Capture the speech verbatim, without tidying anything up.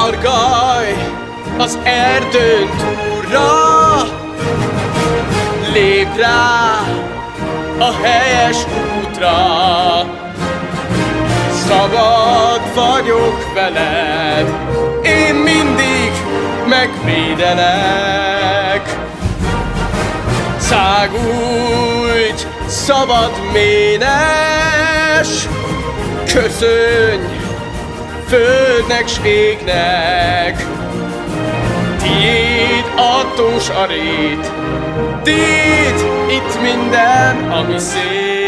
Szargaj az erdőn túlra, lép rá a helyes útra. Szabad vagyok veled, én mindig megvédelek. Szágulj, szabad ménes, köszönj földnek s égnek. Tiéd a tós a rét, tiéd itt minden, ami szép.